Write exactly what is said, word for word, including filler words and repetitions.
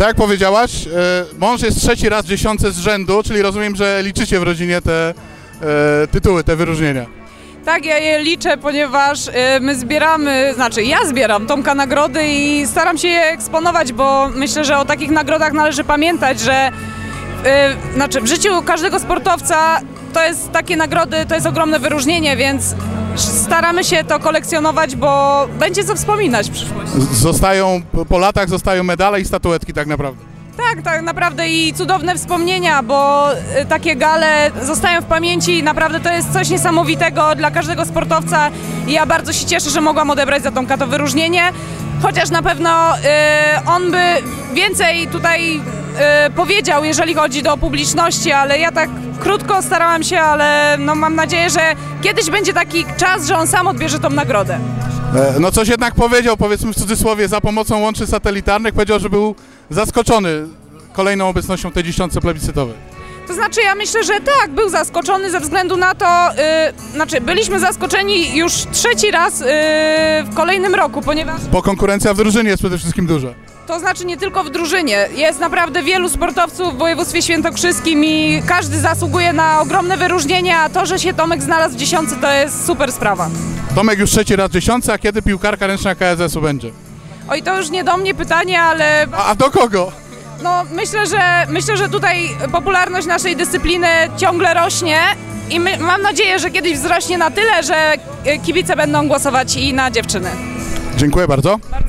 Tak jak powiedziałaś, mąż jest trzeci raz w dziesiątce z rzędu, czyli rozumiem, że liczycie w rodzinie te e, tytuły, te wyróżnienia. Tak, ja je liczę, ponieważ y, my zbieramy, znaczy ja zbieram Tomka nagrody i staram się je eksponować, bo myślę, że o takich nagrodach należy pamiętać, że y, znaczy w życiu każdego sportowca to jest takie nagrody, to jest ogromne wyróżnienie, więc staramy się to kolekcjonować, bo będzie co wspominać w przyszłości. Zostają, po latach zostają medale i statuetki tak naprawdę. Tak, tak naprawdę i cudowne wspomnienia, bo y, takie gale zostają w pamięci i naprawdę to jest coś niesamowitego dla każdego sportowca i ja bardzo się cieszę, że mogłam odebrać za Tomka to wyróżnienie, chociaż na pewno y, on by więcej tutaj y, powiedział, jeżeli chodzi do publiczności, ale ja tak krótko starałam się, ale no, mam nadzieję, że kiedyś będzie taki czas, że on sam odbierze tą nagrodę. E, no coś jednak powiedział, powiedzmy w cudzysłowie, za pomocą łączy satelitarnych, powiedział, że był zaskoczony kolejną obecnością w tej dziesiątce plebiscytowej. To znaczy ja myślę, że tak, był zaskoczony ze względu na to, yy, znaczy byliśmy zaskoczeni już trzeci raz yy, w kolejnym roku, ponieważ... Bo konkurencja w drużynie jest przede wszystkim duża. To znaczy nie tylko w drużynie, jest naprawdę wielu sportowców w województwie świętokrzyskim i każdy zasługuje na ogromne wyróżnienia, a to, że się Tomek znalazł w dziesiątce, to jest super sprawa. Tomek już trzeci raz w dziesiątce, a kiedy piłkarka ręczna K S S u będzie? Oj, to już nie do mnie pytanie, ale... A, a do kogo? No myślę, że myślę, że tutaj popularność naszej dyscypliny ciągle rośnie i my, mam nadzieję, że kiedyś wzrośnie na tyle, że kibice będą głosować i na dziewczyny. Dziękuję bardzo.